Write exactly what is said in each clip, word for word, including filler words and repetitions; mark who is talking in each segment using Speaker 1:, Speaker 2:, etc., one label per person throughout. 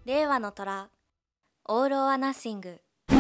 Speaker 1: 令和の虎、オール・オア・ナッシング。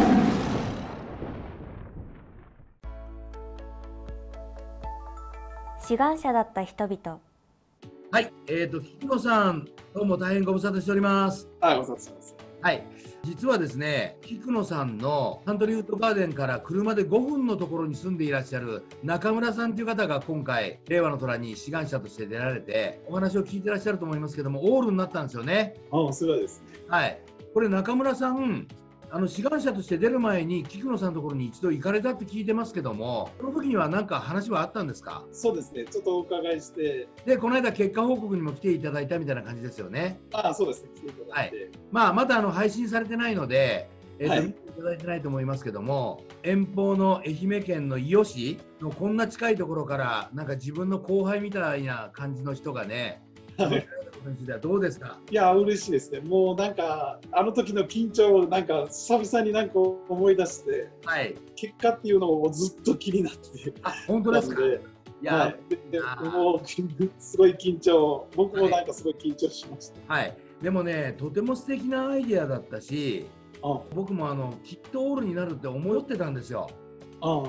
Speaker 1: 志願者だった人々。
Speaker 2: はい、えーと、菊野さん、どうも大変ご無沙汰しております。
Speaker 3: はい、ご無沙汰してます。
Speaker 2: はい、実はですね、菊野さんのサントリーウッドガーデンから車でごふんのところに住んでいらっしゃる中村さんという方が今回、令和の虎に志願者として出られて、お話を聞いてらっしゃると思いますけども、オールになったんですよね。
Speaker 3: ああ、すごいですね。
Speaker 2: はい、これ中村さん、あの志願者として出る前に菊野さんのところに一度行かれたって聞いてますけども、その時には何か話はあったんですか？
Speaker 3: そうですね、ちょっとお伺いして、
Speaker 2: で、この間結果報告にも来ていただいたみたいな感じですよね。
Speaker 3: ああ、そうですね、来ていただいて。
Speaker 2: はい、まあ、まだあの配信されてないので、えーと
Speaker 3: はい
Speaker 2: 見ていただいてないと思いますけども、遠方の愛媛県の伊予市のこんな近いところから、なんか自分の後輩みたいな感じの人がね、
Speaker 3: はい、
Speaker 2: どうですか？
Speaker 3: いや、嬉しいですね。もうなんか、あの時の緊張をなんか久々になんか思い出して、
Speaker 2: はい、
Speaker 3: 結果っていうのをずっと気になって
Speaker 2: あ、本当ですか？
Speaker 3: い
Speaker 2: いや、
Speaker 3: はい、ででもうすごい緊張、僕もなんかすごい緊張しました。
Speaker 2: はい、でもね、とても素敵なアイデアだったし、
Speaker 3: あ
Speaker 2: 僕もあのきっとオールになるって思ってたんですよ。
Speaker 3: ああ
Speaker 2: はい、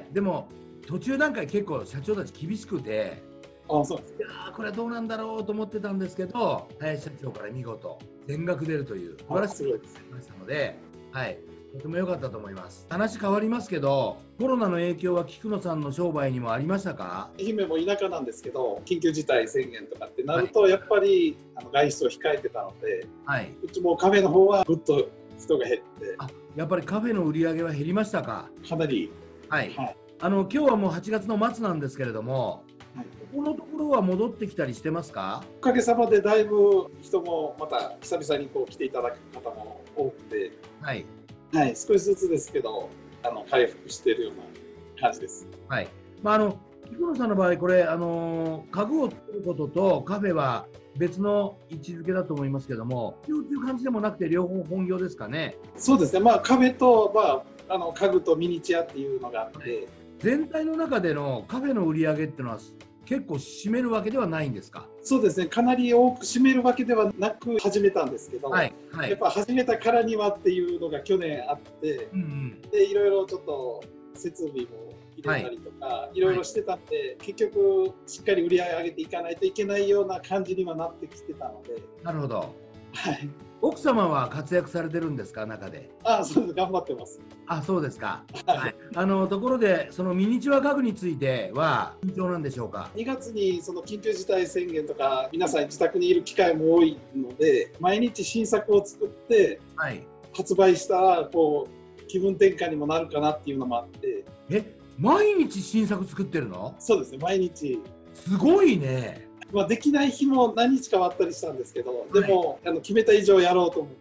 Speaker 2: でも途中段階結構社長たち厳しくて、
Speaker 3: ああ、そうです。
Speaker 2: いやーこれはどうなんだろうと思ってたんですけど、林社長から見事全額出るという素晴らしいことがありましたので、はい、とても良かったと思います。話変わりますけど、コロナの影響は菊野さんの商売にもありましたか？
Speaker 3: 愛媛も田舎なんですけど、緊急事態宣言とかってなると、やっぱりあの外出を控えてたので、
Speaker 2: はい、
Speaker 3: うちもカフェの方はぐっと人が減って、
Speaker 2: あ、やっぱりカフェの売り上げは減りましたか？
Speaker 3: かなり、
Speaker 2: はい、
Speaker 3: はい、
Speaker 2: あの今日はもうはちがつの末なんですけれども、
Speaker 3: はい、
Speaker 2: ここのところは戻ってきたりしてますか？
Speaker 3: おかげさまでだいぶ人もまた久々にこう来ていただく方も多くて、
Speaker 2: はい、
Speaker 3: はい、少しずつですけどあの回復しているような感じです。
Speaker 2: はい、まあ、あの菊野さんの場合、これ、あの家具を作ることとカフェは別の位置づけだと思いますけども、という感じでもなくて、両方本業ですかね。
Speaker 3: そうですね、まあ、カフェと、まあ、あの家具とミニチュアっていうのがあって、
Speaker 2: 全体の中でのカフェの売り上げっていうのは、結構占めるわけではないんですか？
Speaker 3: そうですね、かなり多く占めるわけではなく始めたんですけど、
Speaker 2: はいはい、
Speaker 3: やっぱ始めたからにはっていうのが去年あって、
Speaker 2: うんうん、
Speaker 3: でいろいろちょっと設備も入れたりとか、はい、いろいろしてたんで、はい、結局しっかり売り上げ上げていかないといけないような感じにはなってきてたので。
Speaker 2: なるほど。
Speaker 3: はい、
Speaker 2: 奥様は活躍されてるんですか、中で？
Speaker 3: あ、そうです、頑張ってます。
Speaker 2: あ、そうですか。
Speaker 3: はい、
Speaker 2: はい、あのところで、そのミニチュア家具については緊張なんでしょうか？
Speaker 3: にがつにその緊急事態宣言とか、皆さん自宅にいる機会も多いので、毎日新作を作って、はい、発売したらこう気分転換にもなるかなっていうのもあって。
Speaker 2: え、毎日新作作ってるの？
Speaker 3: そうですね、毎日。
Speaker 2: すごいね。
Speaker 3: まあ、できない日も何日かはあったりしたんですけど、でも、はい、あの決めた以上やろうと思って、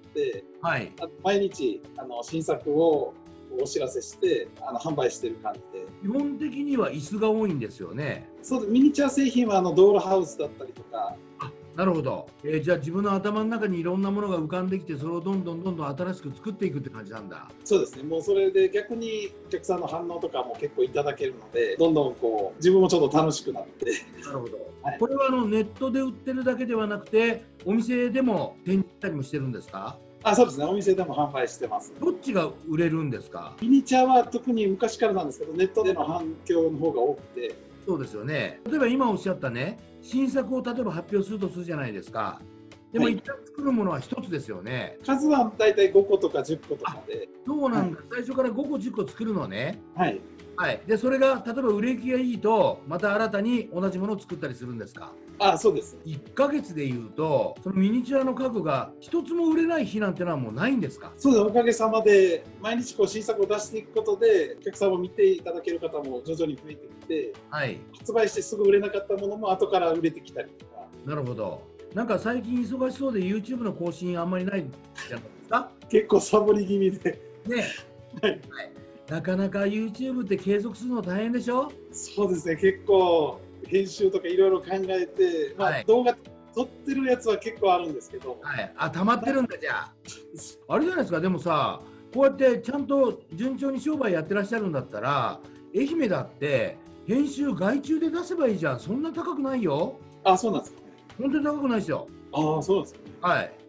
Speaker 3: はい、毎日あの新作をお知らせしてあの販売している感じで。
Speaker 2: 基本的には椅子が多いんですよね。
Speaker 3: そうです、ミニチュア製品はあのドールハウスだったりとか。
Speaker 2: あ、なるほど。えー、じゃあ自分の頭の中にいろんなものが浮かんできて、それをどんどんどんどん新しく作っていくって感じなんだ。
Speaker 3: そうですね、もうそれで逆にお客さんの反応とかも結構いただけるので、どんどんこう自分もちょっと楽しくなって。
Speaker 2: なるほど。はい、これはあのネットで売ってるだけではなくて、お店でも展示したりもしてるんですか？
Speaker 3: あ、そうですね、お店でも販売してます。
Speaker 2: どっちが売れるんですか？
Speaker 3: ミニチュアは特に昔からなんですけど、ネットでの反響の方が多くて。
Speaker 2: そうですよね。例えば今おっしゃったね、新作を例えば発表するとするじゃないですか。でも一旦作るものは一つですよね。
Speaker 3: はい、数はだいたいごことかじゅっことかで。
Speaker 2: そうなんだ、はい、最初からごこじゅっこ作るのね。
Speaker 3: はい。
Speaker 2: はい、でそれが例えば売れ行きがいいと、また新たに同じものを作ったりするんですか？
Speaker 3: あ、そうです。
Speaker 2: いっかげつでいうと、そのミニチュアの家具が一つも売れない日なんてのはもうないんですか？
Speaker 3: そうです、おかげさまで毎日こう新作を出していくことで、お客様を見ていただける方も徐々に増えてきて、はい、発売してすぐ売れなかったものも後から売れてきたりとか。
Speaker 2: なるほど。なんか最近忙しそうで YouTube の更新あんまりないじゃないですか？
Speaker 3: 結構サボり気味で。
Speaker 2: ね。はい。はい、なかなか YouTube って継続するの大変でしょ？
Speaker 3: そうですね、結構編集とかいろいろ考えて、まあ、はい、動画撮ってるやつは結構あるんですけど。
Speaker 2: はい、あ、溜まってるんだ。じゃああれじゃないですか。でもさ、こうやってちゃんと順調に商売やってらっしゃるんだったら、愛媛だって編集外注で出せばいいじゃん。そんな高くないよ。
Speaker 3: あ、そうなんですかね。
Speaker 2: 本当に高くないですよ。
Speaker 3: ああ、そうなんですかね。
Speaker 2: はい。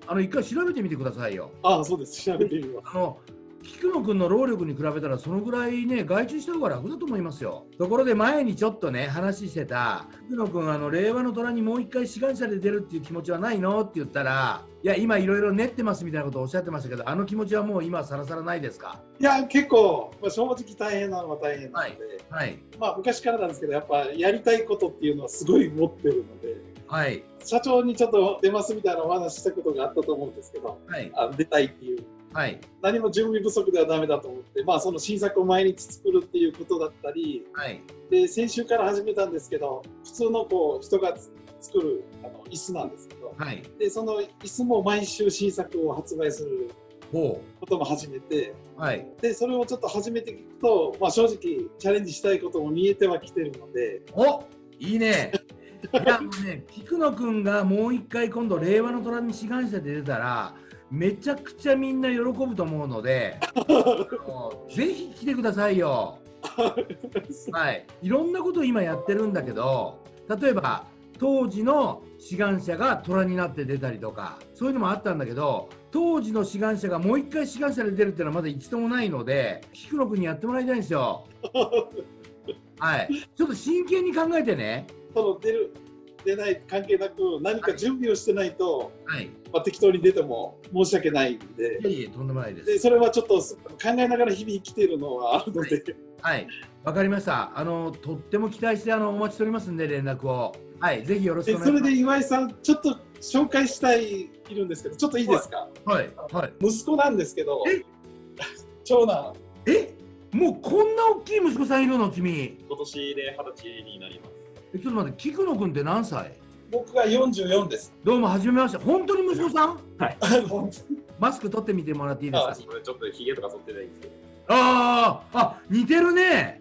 Speaker 2: あの一回調べてみてくださいよ。
Speaker 3: ああ、そうです。調べてみます。
Speaker 2: あの菊野君の労力に比べたらそのぐらいね外注した方が楽だと思いますよ。ところで前にちょっとね話してた菊野君、あの令和の虎にもう一回志願者で出るっていう気持ちはないのって言ったら、いや今いろいろ練ってますみたいなことをおっしゃってましたけど、あの気持ちはもう今さらさらないですか？
Speaker 3: いや結構、まあ、正直大変なのは大変なので、
Speaker 2: はいはい、
Speaker 3: まあ昔からなんですけど、やっぱやりたいことっていうのはすごい持ってるので、
Speaker 2: はい、
Speaker 3: 社長にちょっと出ますみたいなお話したことがあったと思うんですけど、はい、あ出たいっていう。はい、何も準備不足ではダメだと思って、まあ、その新作を毎日作るっていうことだったり、はい、で先週から始めたんですけど、普通のこう人が作るあの椅子なんですけど、はい、でその椅子も毎週新作を発売することも始めて、はい、でそれをちょっと始めていくと、まあ、正直チャレンジしたいことも見えてはきてるので。
Speaker 2: おいいねいやもうね、菊野君がもう一回今度令和の虎に志願者で出たらめちゃくちゃみんな喜ぶと思うのでぜひ来てくださいよ。はい、いろんなことを今やってるんだけど、例えば当時の志願者が虎になって出たりとかそういうのもあったんだけど、当時の志願者がもう一回志願者で出るっていうのはまだ一度もないので、菊野君にやってもらいたいんですよ。はい、ちょっと真剣に考えてね。
Speaker 3: その出る出ない関係なく何か準備をしてないと、はい、まあ、適当に出ても申し訳ないんで、
Speaker 2: いえいえとんでもないです。
Speaker 3: でそれはちょっと考えながら日々生きているのはあるので、
Speaker 2: はい、はい、わかりました。あのとっても期待してあのお待ちしておりますんで連絡を、はい、ぜひよろしくお願いします。
Speaker 3: それで岩井さんちょっと紹介したいいるんですけど、ちょっといいですか？
Speaker 2: はいはい。
Speaker 3: 息子なんですけど、長男。
Speaker 2: え、もうこんな大きい息子さんいるの君？
Speaker 4: 今年で二十歳になります。
Speaker 2: え、ちょっと待って、菊野君って何歳？
Speaker 3: 僕がよんじゅうよんです。
Speaker 2: どうもはじめまして。本当に息子さん？
Speaker 4: はい。
Speaker 2: マスク取ってみてもらっていいですか？
Speaker 4: あ、これちょっとヒゲとか剃ってないんですけど。
Speaker 2: ああ、あ、似てるね。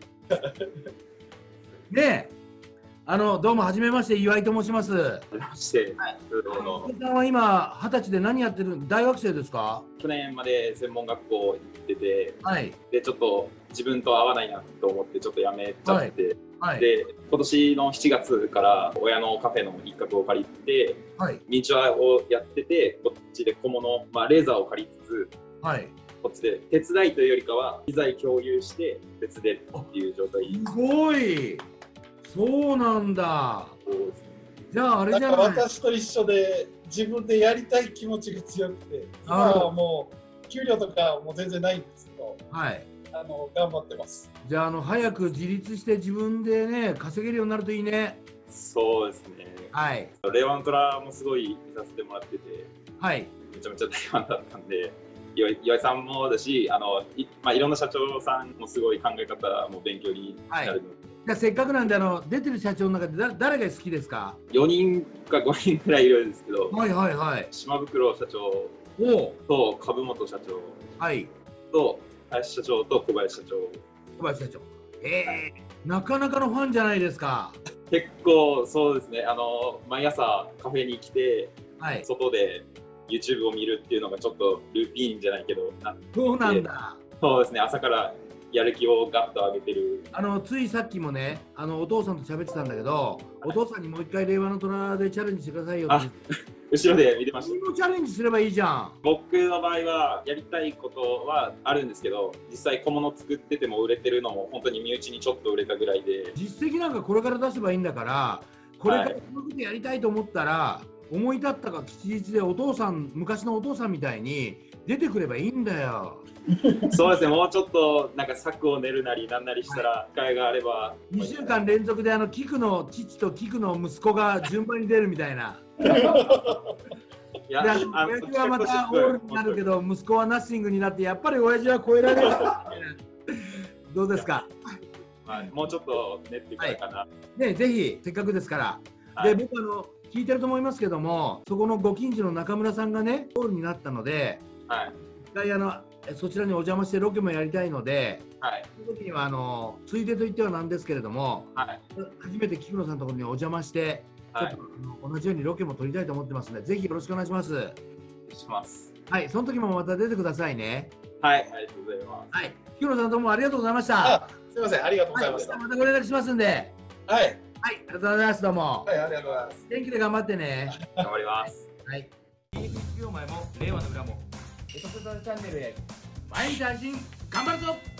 Speaker 2: ねえ、あのどうもはじめまして、岩井と申します。は
Speaker 4: じめまして。はい。
Speaker 2: 息子さんは今二十歳で何やってる？大学生ですか？
Speaker 4: 去年まで専門学校行ってて、
Speaker 2: はい。で
Speaker 4: ちょっと自分と合わないなと思ってちょっとやめちゃって。はい、
Speaker 2: はい、
Speaker 4: で今年のしちがつから親のカフェの一角を借りて、はい、ミニチュアをやってて、こっちで小物、まあ、レーザーを借りつつ、はい、こっちで手伝いというよりかは機材共有して別でっていう状態。
Speaker 2: すごい、そうなんだ。
Speaker 4: そうですね。
Speaker 2: じゃああれじゃない、
Speaker 3: 私と一緒で自分でやりたい気持ちが強くて、今はもう給料とかも全然ないんですけど、はい、あの頑張ってます。
Speaker 2: じゃあ、あの早く自立して自分でね稼げるようになるといいね。
Speaker 4: そうですね。はい。令和の虎もすごい見させてもらってて、はい。めちゃめちゃ大ファンだったんで、岩井、岩井さんもだし、あのいまあいろんな社長さんもすごい考え方も勉強になるので。はい、
Speaker 2: じゃあせっかくなんであの出てる社長の中でだ誰が好きですか？
Speaker 4: よにんかごにんくらいいるんですけど、
Speaker 2: はいはいはい。
Speaker 4: 島袋社長と株本社長、はい、と林社長と小林社長。
Speaker 2: 小林社長。えー、はい、なかなかのファンじゃないですか。
Speaker 4: 結構そうですね。あの毎朝カフェに来て、はい、外で YouTube を見るっていうのがちょっとルーティーンじゃないけどなって。
Speaker 2: そうなんだ。
Speaker 4: そうですね。朝からやる気をガッと上げてる。
Speaker 2: あのついさっきもね、あのお父さんと喋ってたんだけど、はい、お父さんにもう一回令和の虎でチャレンジしてくださいよって。
Speaker 4: 後ろで見てました。
Speaker 2: 自分もチャレンジすればいいじゃん。
Speaker 4: 僕の場合はやりたいことはあるんですけど、実際小物作ってても売れてるのも本当に身内にちょっと売れたぐらいで。
Speaker 2: 実績なんかこれから出せばいいんだから、これからこのことやりたいと思ったら、はい、思い立ったか吉日でお父さん、昔のお父さんみたいに出てくればいいんだよ。
Speaker 4: そうですね、もうちょっとなんか策を練るなりなんなりしたら、機会があれば
Speaker 2: にしゅうかん連続であの菊の父と菊の息子が順番に出るみたいな。いや、親父はまたオールになるけど息子はナッシングになって、やっぱり親父は超えられるどうですか？
Speaker 4: まあ、もうちょっと練ってからかな、は
Speaker 2: い、ね、ぜひせっかくですから、はい、で僕あの聞いてると思いますけども、そこのご近所の中村さんがねオールになったので、はい、一回あのそちらにお邪魔してロケもやりたいので、はい、その時にはあのついでと言ってはなんですけれども、はい、初めて菊野さんのところにお邪魔して、はい、ちょっと同じようにロケも撮りたいと思ってますので、ぜひよろしくお願いします。お願
Speaker 4: いします。
Speaker 2: はい、その時もまた出てくださいね。
Speaker 4: はい、ありがとうございます。
Speaker 2: はい、菊野さんどうもありがとうございました。
Speaker 3: すみません、ありがとうございました。
Speaker 2: はい、またご連絡しますんで。はい、はい、ありがとうございます。どうも。
Speaker 3: はい、ありがとうございます。
Speaker 2: 元気で頑張ってね。
Speaker 4: 頑張ります。
Speaker 2: はい。 現役実業前も令和の裏もエトセトラチャンネルへ毎日配信頑張るぞ。